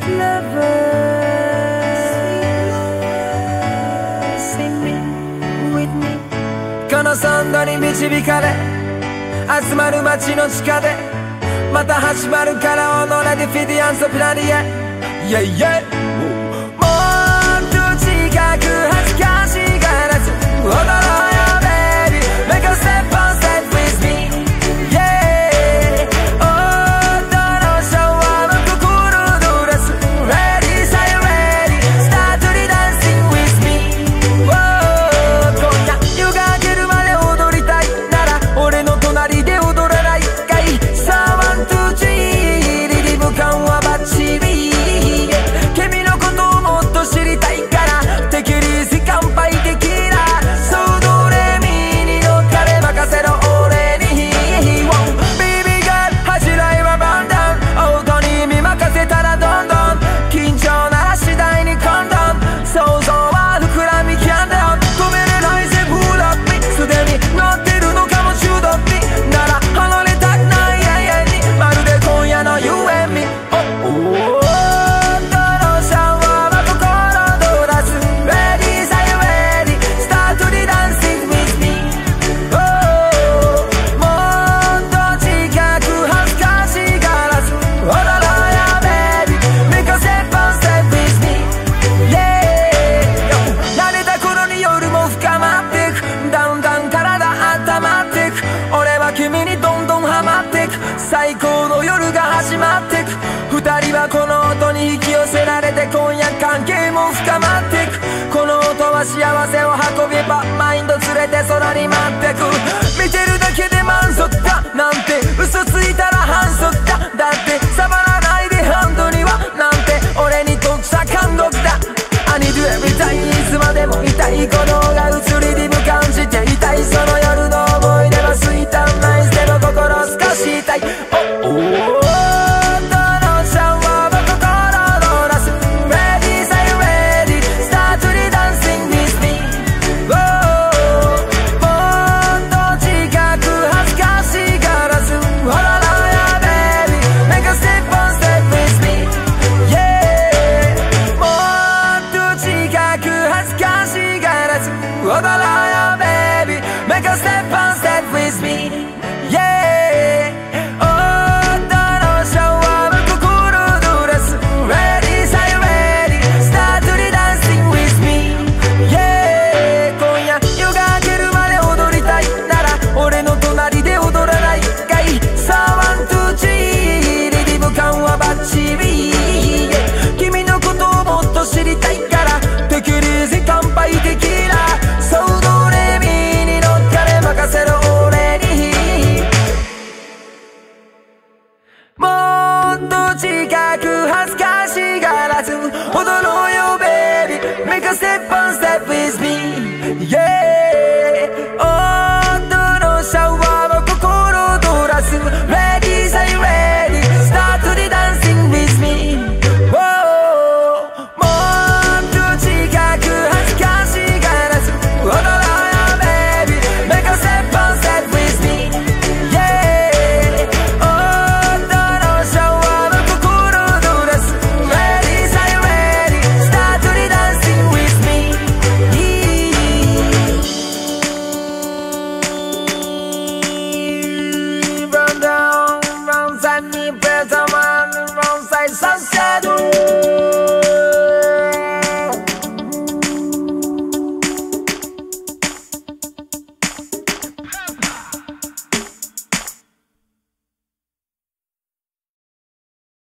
このソンドに導かれ集まる街の地下でまた始まるから己でフィディアンソプラディエ Yeah yeah もっと近く恥ずかしがらず踊ろうよ baby Make a step on step with me Yeah 音のシャワーの心濡らす Ready say ready Start to the dancing with me今夜夜が明けるまで踊りたいなら俺の隣で踊らないかいさあワンツースリーリリム感はバッチリ君のことをもっと知りたいからテキリズ乾杯テキーラそうドレミに乗っかれ任せろ俺に Baby girl 恥じらいはバンダン音に身任せたらどんどん緊張なら次第にコンドン想像は膨らみキャンドン止めれないぜフールアップすでに乗ってるのかも中毒になら離れたくない永遠にまるで今夜の You and me君にどんどんハマってく最高の夜が始まってく二人はこの音に引き寄せられて今夜関係も深まってくこの音は幸せを運びばマインド連れて空に舞ってく見てるだけで満足だなんて嘘ついたら反則だだって触らないでハンドにはなんて俺にとっちゃ監獄だI need you every timeいつまでもいたい鼓動が移りリム感じていたいその夜の思い出はスイートナイスでも心透かしたい音のシャワーは心を出す Ready say ready Start to the dancing with me もっと近く恥ずかしがらず踊ろうよ baby Make a step on step with me Yeah もっと近く恥ずかしがらず踊ろうよ baby Make a step on step with me Yeah 音のシャワーは心濡らす Ready say ready Start to the dancing with me Yeah 今夜夜が明けるまで踊りたいなら俺の隣で踊らないかいさあワンツースリーリリム感はバッチリ君のことをもっと知りたいからテキリズ乾杯テキーラそうドレミに乗っかれ任せろ俺にもっと近く恥ずかしがらず踊ろうよ baby Make a step on step with me Yeah 音のシャワーは心をらす Ready say ready Start to the dancing with meもっと近く恥ずかしがらず踊ろうよ baby Make a step on step with me Yeah 音のシャワーは心濡らす Ready say ready Start to the dancing with me Run down, run side me better man Run side sunset